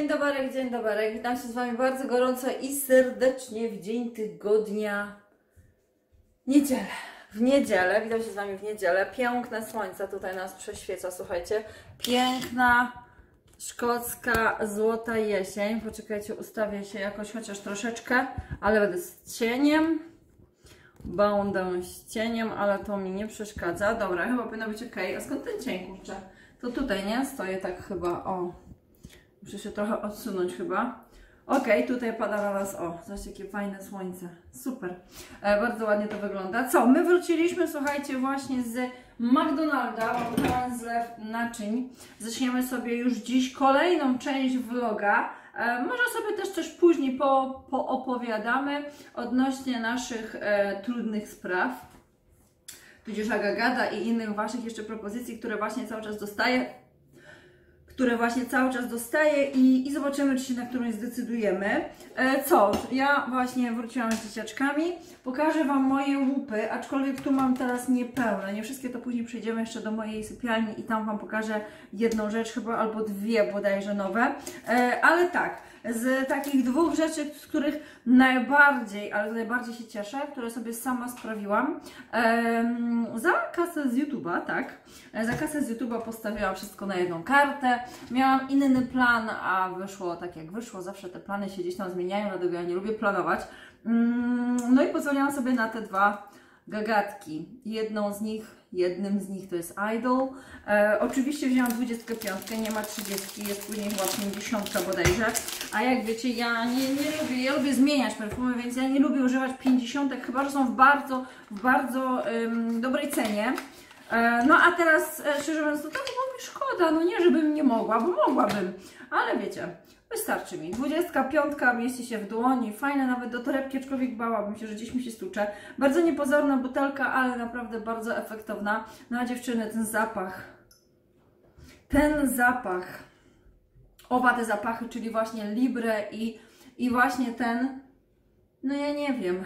Dzień dobry, witam się z Wami bardzo gorąco i serdecznie w dzień tygodnia niedzielę. W niedzielę, witam się z Wami w niedzielę. Piękne słońce tutaj nas prześwieca, słuchajcie. Piękna, szkocka, złota jesień. Poczekajcie, ustawię się jakoś chociaż troszeczkę, ale będę z cieniem. Będę z cieniem, ale to mi nie przeszkadza. Dobra, chyba powinno być ok. A skąd ten cień, kurczę? To tutaj, nie? Stoję tak chyba, o. Muszę się trochę odsunąć chyba. Ok, tutaj pada na nas, o, zobaczcie jakie fajne słońce. Super. Bardzo ładnie to wygląda. Co? My wróciliśmy, słuchajcie, właśnie z McDonalda. Mam pełen zlew naczyń. Zaczniemy sobie już dziś kolejną część vloga. Może sobie też coś później poopowiadamy odnośnie naszych trudnych spraw. Tudzież Agagada i innych Waszych jeszcze propozycji, które właśnie cały czas dostaję i zobaczymy, czy się na którąś zdecydujemy. Co? Ja właśnie wróciłam z dzieciaczkami. Pokażę Wam moje łupy, aczkolwiek tu mam teraz niepełne. Nie wszystkie, to później przejdziemy jeszcze do mojej sypialni i tam Wam pokażę jedną rzecz chyba, albo dwie bodajże nowe. Ale tak, z takich dwóch rzeczy, z których najbardziej się cieszę, które sobie sama sprawiłam, za kasę z YouTube'a, tak? Za kasę z YouTube'a postawiłam wszystko na jedną kartę. Miałam inny plan, a wyszło tak jak wyszło. Zawsze te plany się gdzieś tam zmieniają, dlatego ja nie lubię planować. No i pozwoliłam sobie na te dwa gagatki. Jednym z nich to jest Idol. Oczywiście wzięłam 25, nie ma 30, jest później chyba 50 bodajże. A jak wiecie, ja nie lubię, ja lubię zmieniać perfumy, więc ja nie lubię używać 50, chyba że są w bardzo dobrej cenie. No a teraz, szczerze mówiąc, to tak było mi szkoda, no nie, żebym nie mogła, bo mogłabym, ale wiecie, wystarczy mi. 25 mieści się w dłoni, fajne nawet do torebki, aczkolwiek bałabym się, że gdzieś mi się stłucze. Bardzo niepozorna butelka, ale naprawdę bardzo efektowna. No a dziewczyny, ten zapach, oba te zapachy, czyli właśnie Libre i właśnie ten, no ja nie wiem.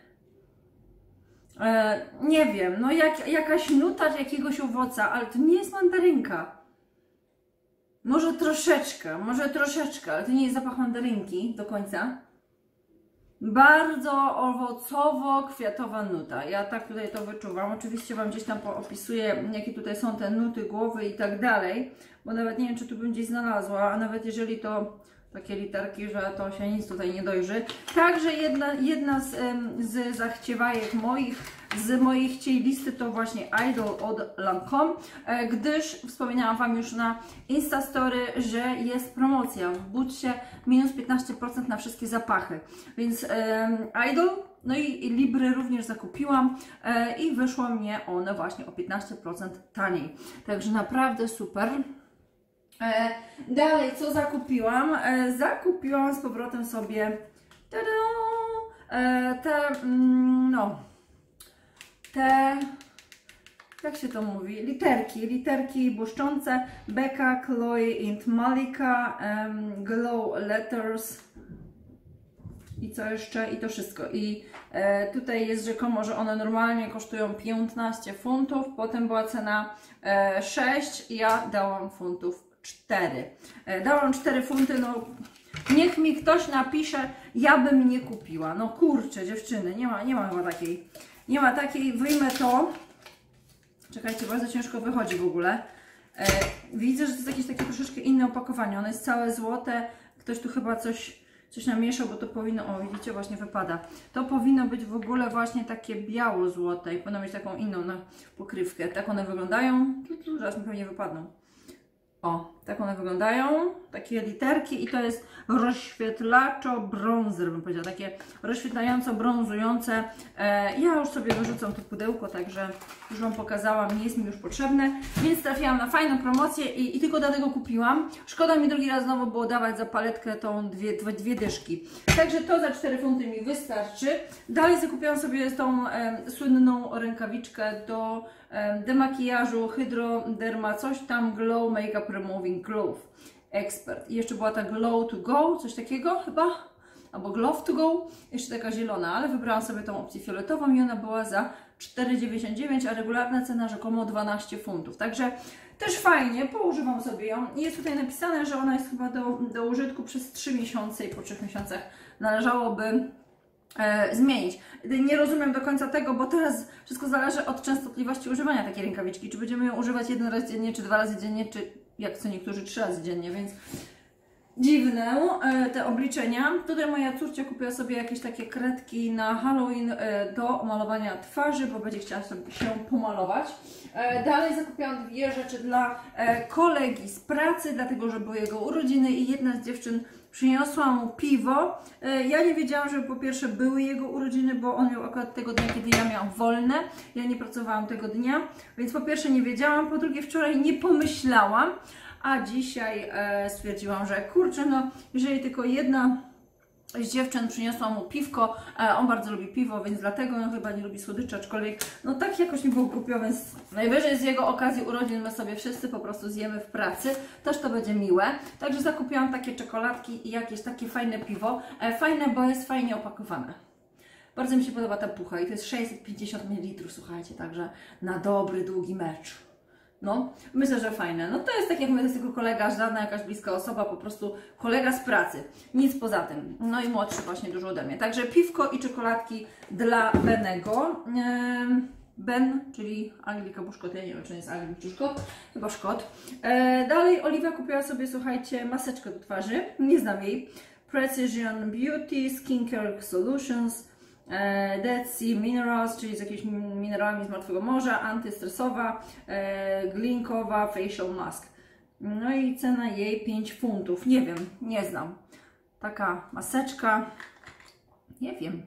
Nie wiem, no jakaś nuta jakiegoś owoca, ale to nie jest mandarynka. Może troszeczkę, ale to nie jest zapach mandarynki do końca. Bardzo owocowo-kwiatowa nuta. Ja tak tutaj to wyczuwam. Oczywiście Wam gdzieś tam opisuję, jakie tutaj są te nuty głowy i tak dalej, bo nawet nie wiem, czy tu bym gdzieś znalazła, a nawet jeżeli to takie literki, że to się nic tutaj nie dojrzy. Także jedna z zachciewajek z mojej chciej listy to właśnie Idol od Lancome, gdyż wspominałam Wam już na Instastory, że jest promocja w Bootsie minus 15% na wszystkie zapachy. Więc Idol, no i Libre również zakupiłam i wyszło mnie one właśnie o 15% taniej. Także naprawdę super. Dalej, co zakupiłam? Zakupiłam z powrotem sobie jak się to mówi? Literki błyszczące Becca, Chloe and Malika, Glow Letters i co jeszcze? I to wszystko. I tutaj jest rzekomo, że one normalnie kosztują 15 funtów, potem była cena 6 i ja dałam funtów 4. Dałam 4 funty, no niech mi ktoś napisze, ja bym nie kupiła. No kurczę, dziewczyny, nie ma chyba takiej. Nie ma takiej, wyjmę to. Czekajcie, bardzo ciężko wychodzi w ogóle. Widzę, że to jest jakieś takie troszeczkę inne opakowanie. Ono jest całe złote. Ktoś tu chyba coś namieszał, bo to powinno, o widzicie, właśnie wypada. To powinno być w ogóle właśnie takie biało-złote i powinno mieć taką inną pokrywkę. Tak one wyglądają. Zaraz mi pewnie wypadną. O, tak one wyglądają, takie literki i to jest rozświetlaczo bronzer, bym powiedziała, takie rozświetlająco brązujące. Ja już sobie wyrzucam to pudełko, także już Wam pokazałam, nie jest mi już potrzebne, więc trafiłam na fajną promocję i tylko dlatego kupiłam. Szkoda mi drugi raz znowu było dawać za paletkę tą dwie dyszki. Także to za 4 funty mi wystarczy. Dalej zakupiłam sobie tą słynną rękawiczkę do demakijażu Hydroderma, coś tam Glow Makeup Removing Glove Expert. I jeszcze była ta Glow to Go, coś takiego chyba, albo Glove to Go, jeszcze taka zielona, ale wybrałam sobie tą opcję fioletową i ona była za 4,99, a regularna cena rzekomo 12 funtów. Także Też fajnie, poużywam sobie ją. Jest tutaj napisane, że ona jest chyba do użytku przez 3 miesiące i po 3 miesiącach należałoby zmienić. Nie rozumiem do końca tego, bo teraz wszystko zależy od częstotliwości używania takiej rękawiczki. Czy będziemy ją używać 1 raz dziennie, czy 2 razy dziennie, czy jak co niektórzy 3 razy dziennie, więc dziwne te obliczenia. Tutaj moja córcia kupiła sobie jakieś takie kredki na Halloween do malowania twarzy, bo będzie chciała sobie się pomalować. Dalej zakupiłam 2 rzeczy dla kolegi z pracy, dlatego że były jego urodziny i jedna z dziewczyn przyniosła mu piwo. Ja nie wiedziałam, że po pierwsze były jego urodziny, bo on miał akurat tego dnia, kiedy ja miałam wolne. Ja nie pracowałam tego dnia, więc po pierwsze nie wiedziałam, po drugie wczoraj nie pomyślałam, a dzisiaj stwierdziłam, że kurczę, no jeżeli tylko jedna z dziewczyn przyniosła mu piwko, on bardzo lubi piwo, więc dlatego on chyba nie lubi słodyczy, aczkolwiek no tak jakoś mi było głupio, więc najwyżej z jego okazji urodzin my sobie wszyscy po prostu zjemy w pracy, też to będzie miłe. Także zakupiłam takie czekoladki i jakieś takie fajne piwo, fajne, bo jest fajnie opakowane. Bardzo mi się podoba ta pucha i to jest 650 ml, słuchajcie, także na dobry, długi mecz. No, myślę, że fajne. No to jest tak jak mówię, to jest tylko kolega, żadna jakaś bliska osoba, po prostu kolega z pracy. Nic poza tym. No i młodszy właśnie dużo ode mnie. Także piwko i czekoladki dla Benego. Ben, czyli Anglik albo Szkot, ja nie wiem, czy jest Anglik czy Szkot, chyba Szkot. Dalej Oliwia kupiła sobie, słuchajcie, maseczkę do twarzy, nie znam jej. Precision Beauty Skincare Solutions. Dead Sea Minerals, czyli z jakimiś minerałami z martwego morza, antystresowa, glinkowa facial mask. No i cena jej 5 funtów. Nie wiem, nie znam. Taka maseczka. Nie wiem.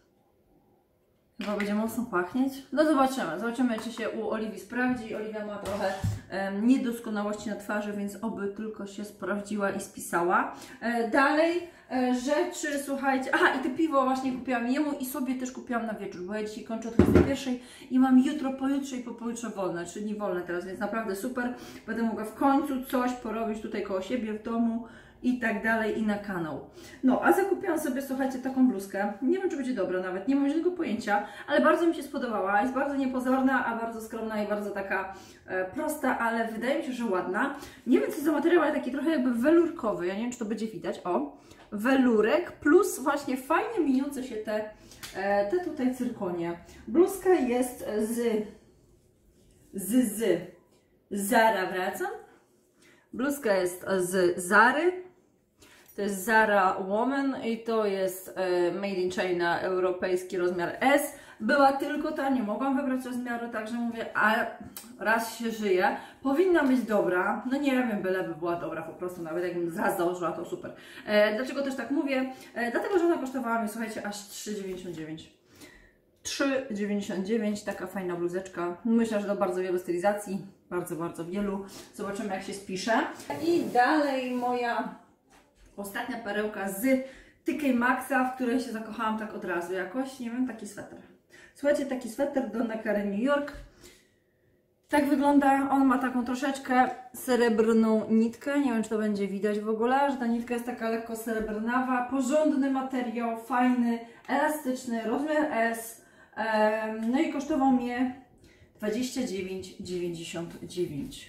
Chyba będzie mocno pachnieć. No zobaczymy. Zobaczymy, czy się u Oliwii sprawdzi. Oliwia ma trochę niedoskonałości na twarzy, więc oby tylko się sprawdziła i spisała. Dalej rzeczy, słuchajcie. Aha, i to piwo właśnie kupiłam jemu i sobie też kupiłam na wieczór, bo ja dzisiaj kończę o 21 i mam jutro, pojutrze i pojutrze wolne, 3 dni wolne teraz, więc naprawdę super. Będę mogła w końcu coś porobić tutaj koło siebie w domu i tak dalej, i na kanał. No, a zakupiłam sobie, słuchajcie, taką bluzkę. Nie wiem, czy będzie dobra nawet, nie mam żadnego pojęcia, ale bardzo mi się spodobała. Jest bardzo niepozorna, a bardzo skromna i bardzo taka prosta, ale wydaje mi się, że ładna. Nie wiem, co za materiał, ale taki trochę jakby welurkowy. Ja nie wiem, czy to będzie widać. O, welurek plus właśnie fajnie mieniące się te tutaj cyrkonie. Bluzka jest z Zara, wracam. Bluzka jest z Zary. To jest Zara Woman i to jest Made in China, europejski rozmiar S. Była tylko ta, nie mogłam wybrać rozmiaru, także mówię, a raz się żyje, powinna być dobra. No nie wiem, byleby była dobra po prostu, nawet jakbym zaraz założyła, to super. Dlaczego też tak mówię? Dlatego, że ona kosztowała mi, słuchajcie, aż 3,99. 3,99, taka fajna bluzeczka. Myślę, że do bardzo wielu stylizacji, bardzo wielu. Zobaczymy, jak się spisze. I dalej moja ostatnia perełka z TK Maxa, w której się zakochałam tak od razu jakoś, nie wiem, taki sweter. Słuchajcie, taki sweter Donna Karan New York. Tak wygląda, on ma taką troszeczkę srebrną nitkę, nie wiem, czy to będzie widać w ogóle, że ta nitka jest taka lekko srebrnawa, porządny materiał, fajny, elastyczny, rozmiar S, no i kosztował mnie 29,99.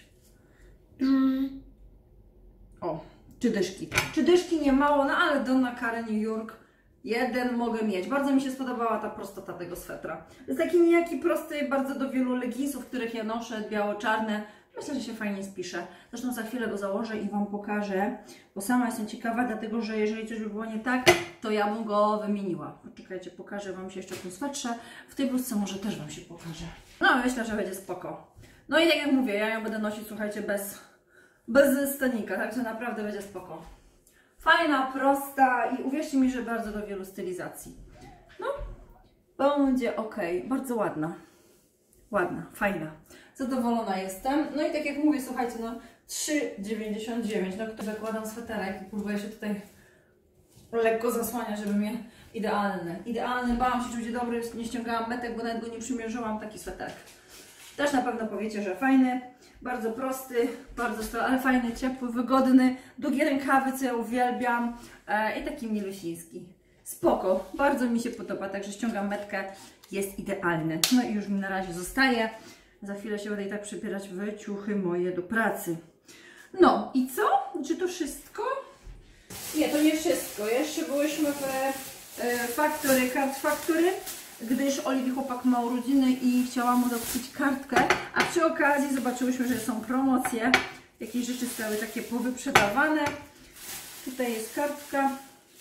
O, czy dyszki nie mało, no ale Donna Karan New York jeden mogę mieć. Bardzo mi się spodobała ta prostota tego swetra. To jest taki niejaki prosty, bardzo do wielu leginsów, których ja noszę, biało-czarne. Myślę, że się fajnie spisze. Zresztą za chwilę go założę i Wam pokażę, bo sama jestem ciekawa, dlatego że jeżeli coś by było nie tak, to ja bym go wymieniła. Poczekajcie, pokażę Wam się jeszcze w tym swetrze. W tej bluzce może też Wam się pokaże. No, myślę, że będzie spoko. No i tak jak mówię, ja ją będę nosić, słuchajcie, bez stanika, także naprawdę będzie spoko. Fajna, prosta i uwierzcie mi, że bardzo do wielu stylizacji. No, będzie ok, bardzo ładna. Ładna, fajna. Zadowolona jestem. No i tak jak mówię, słuchajcie, no 3,99. No, to zakładam sweterek i próbuję się tutaj lekko zasłaniać, żeby mnie idealny. Bałam się, czy będzie dobry, nie ściągałam metek, bo nawet go nie przymierzyłam, taki sweterek. Też na pewno powiecie, że fajny, bardzo prosty, ale fajny, ciepły, wygodny, długie rękawy, co ja uwielbiam i taki milusiński. Spoko, bardzo mi się podoba, także ściągam metkę, jest idealny. No i już mi na razie zostaje Za chwilę się będę i tak przebierać w ciuchy moje do pracy. No i co? Czy to wszystko? Nie, to nie wszystko. Jeszcze byłyśmy w Card Factory, gdyż Oliwii chłopak ma urodziny i chciałam mu dokupić kartkę, a przy okazji zobaczyłyśmy, że są promocje. Jakieś rzeczy stały takie powyprzedawane. Tutaj jest kartka.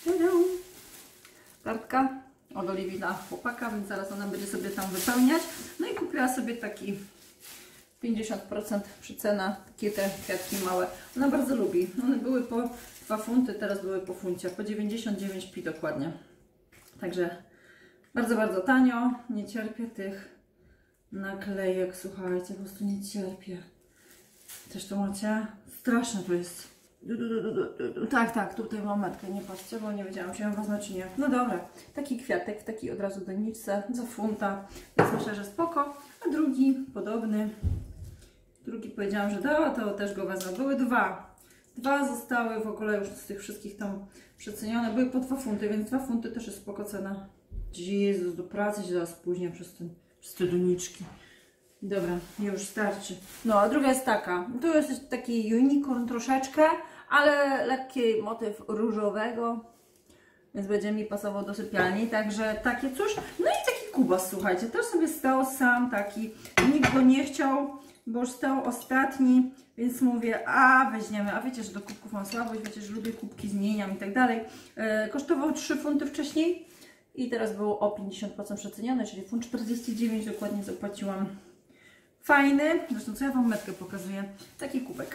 Kartka od Oliwii dla chłopaka, więc zaraz ona będzie sobie tam wypełniać. No i kupiła sobie taki 50% przecena, takie te kwiatki małe. Ona bardzo lubi. One były po 2 funty, teraz były po funcie, po 99p dokładnie. Także bardzo, bardzo tanio. Nie cierpię tych naklejek, słuchajcie, po prostu nie cierpię. Też to macie? Straszne to jest. Tak, tutaj mam metkę, nie patrzcie, bo nie wiedziałam, czy ją wezmę, czy nie. No dobra, taki kwiatek, taki od razu doniczce za funta, więc myślę, że spoko. A drugi, podobny. Drugi powiedziałam, że to też go wezmę. Były 2. 2 zostały w ogóle już z tych wszystkich tam przecenione. Były po 2 funty, więc 2 funty też jest spoko cena. Jezus, do pracy się zaraz później przez te doniczki. Dobra, już starczy. No, a druga jest taka. Tu jest taki unicorn troszeczkę, ale lekki motyw różowego, więc będzie mi pasował do sypialni. Także takie coś. No i taki kubas, słuchajcie, też sobie stał sam taki. Nikt go nie chciał, bo już stał ostatni, więc mówię, a weźmiemy. A wiecie, że do kubków mam słabość, wiecie, że lubię kubki, zmieniam i tak dalej. Kosztował 3 funty wcześniej i teraz było o 50% przecenione, czyli funt 49 dokładnie zapłaciłam. Fajny, zresztą co ja Wam metkę pokazuję, taki kubek.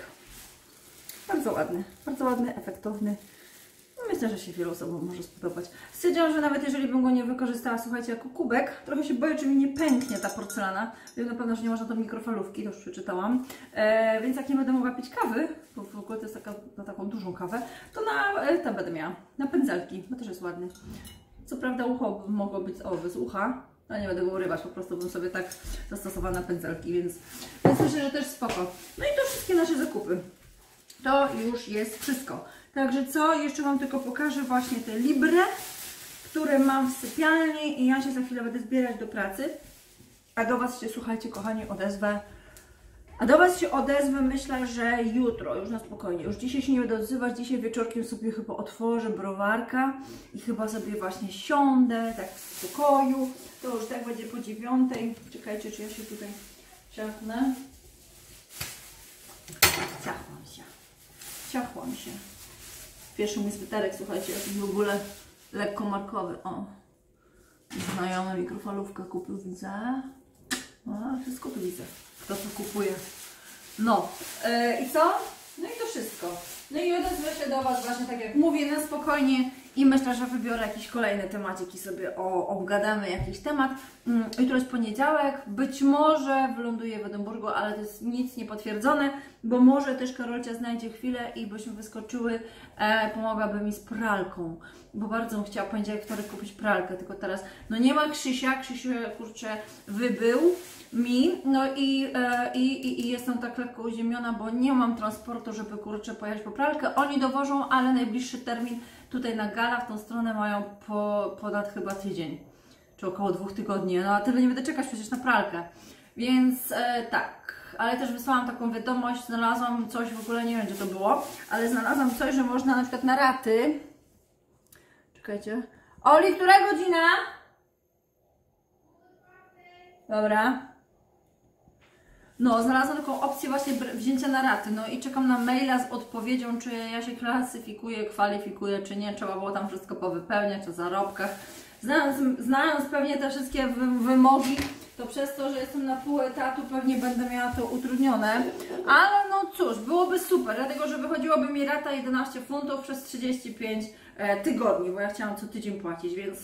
Bardzo ładny, efektowny. No myślę, że się wielu osobom może spodobać. Stwierdziłam, że nawet jeżeli bym go nie wykorzystała, słuchajcie, jako kubek, trochę się boję, czy mi nie pęknie ta porcelana. Wiem na pewno, że nie można do mikrofalówki, to już przeczytałam. Więc jak nie będę mogła pić kawy, bo w ogóle to jest na taką dużą kawę, to tam będę miała, na pędzelki, bo też jest ładny. Co prawda ucho mogło być bez ucha, ale nie będę go urywać, po prostu bym sobie tak zastosowała na pędzelki, więc myślę, że też spoko. No i to wszystkie nasze zakupy. To już jest wszystko. Także co? Jeszcze Wam tylko pokażę właśnie te libry, które mam w sypialni i ja się za chwilę będę zbierać do pracy. A do Was się, słuchajcie, kochani, odezwę. Myślę, że jutro, już na spokojnie. Już dzisiaj się nie będę odzywać, dzisiaj wieczorkiem sobie chyba otworzę browarka i chyba sobie właśnie siądę, tak w spokoju. To już tak będzie po 9. Czekajcie, czy ja się tutaj ciachnę. Ciachłam się. Pierwszy mój sweterek, słuchajcie, jakiś w ogóle lekko markowy. O, znajomy mikrofalówkę kupił, widzę. Wszystko tu widzę, kto to kupuje. No, i co? No i to wszystko. No i odezwę się do Was właśnie tak jak mówię, na spokojnie i myślę, że wybiorę jakiś kolejny temacik i sobie obgadamy jakiś temat. Jutro jest poniedziałek, być może wyląduję w Edynburgu, ale to jest nic niepotwierdzone, bo może też Karolcia znajdzie chwilę i byśmy wyskoczyły, pomogłaby mi z pralką, bo bardzo bym chciała poniedziałek, wtorek kupić pralkę, tylko teraz no nie ma Krzysia, Krzysiu kurczę wybył mi, no i jestem tak lekko uziemiona, bo nie mam transportu, żeby kurczę pojechać po pralkę. Oni dowożą, ale najbliższy termin tutaj na Gala w tą stronę mają ponad chyba tydzień, czy około 2 tygodni, no a tyle nie będę czekać przecież na pralkę, więc tak, ale też wysłałam taką wiadomość, znalazłam coś, w ogóle nie wiem gdzie to było, ale znalazłam coś, że można na przykład na raty, czekajcie, Oli, która godzina? Dobra. No, znalazłam taką opcję właśnie wzięcia na raty, no i czekam na maila z odpowiedzią, czy ja się klasyfikuję, kwalifikuję, czy nie. Trzeba było tam wszystko powypełniać o zarobkach. Znając pewnie te wszystkie wymogi, to przez to, że jestem na pół etatu, pewnie będę miała to utrudnione. Ale no cóż, byłoby super, dlatego że wychodziłoby mi rata 11 funtów przez 35 tygodni, bo ja chciałam co tydzień płacić, więc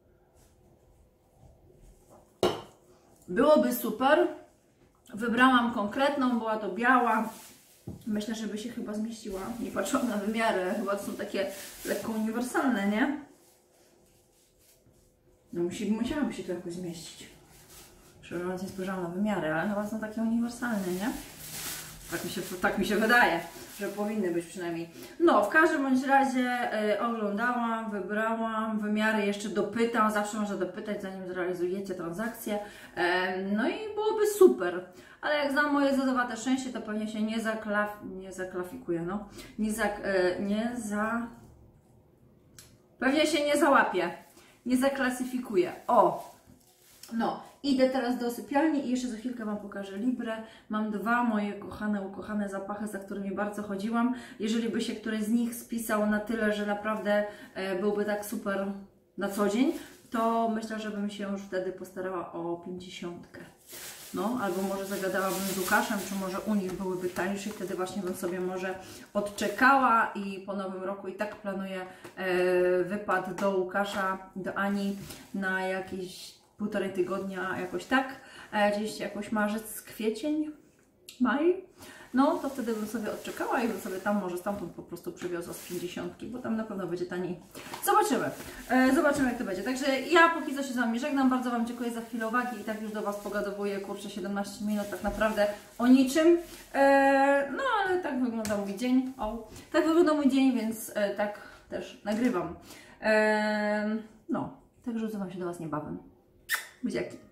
byłoby super. Wybrałam konkretną, była to biała. Myślę, że by się chyba zmieściła. Nie patrzyłam na wymiary, chyba to są takie lekko uniwersalne, nie? No musiałaby się to jakoś zmieścić. Szczerze mówiąc, nie spojrzałam na wymiary, ale chyba są takie uniwersalne, nie? Tak mi się wydaje, że powinny być przynajmniej. No, w każdym bądź razie oglądałam, wybrałam, wymiary jeszcze dopytam, zawsze można dopytać zanim zrealizujecie transakcję. No i byłoby super. ale jak znam moje zlodowate szczęście, to pewnie się nie zaklafikuje, no. Pewnie się nie załapie, nie zaklasyfikuje. O! No, idę teraz do sypialni i jeszcze za chwilkę Wam pokażę Librę. Mam dwa moje ukochane zapachy, za którymi bardzo chodziłam. Jeżeli by się któryś z nich spisał na tyle, że naprawdę byłby tak super na co dzień, to myślę, że bym się już wtedy postarała o 50. No, albo może zagadałabym z Łukaszem, czy może u nich byłyby tańsze, wtedy właśnie bym sobie może odczekała i po nowym roku i tak planuję wypad do Łukasza, do Ani na jakieś 1,5 tygodnia, jakoś tak, gdzieś jakoś marzec, kwiecień, maj. No, to wtedy bym sobie odczekała i bym sobie tam może stamtąd po prostu przywiozła z 50, bo tam na pewno będzie taniej. Zobaczymy. Zobaczymy, jak to będzie. Także ja póki co się z Wami żegnam. Bardzo Wam dziękuję za chwilę uwagi i tak już do Was pogadowuję, kurczę, 17 minut tak naprawdę o niczym. No, ale tak wygląda mój dzień. O, tak wygląda mój dzień, więc tak też nagrywam. No, także zwracam się do Was niebawem. Buziaki.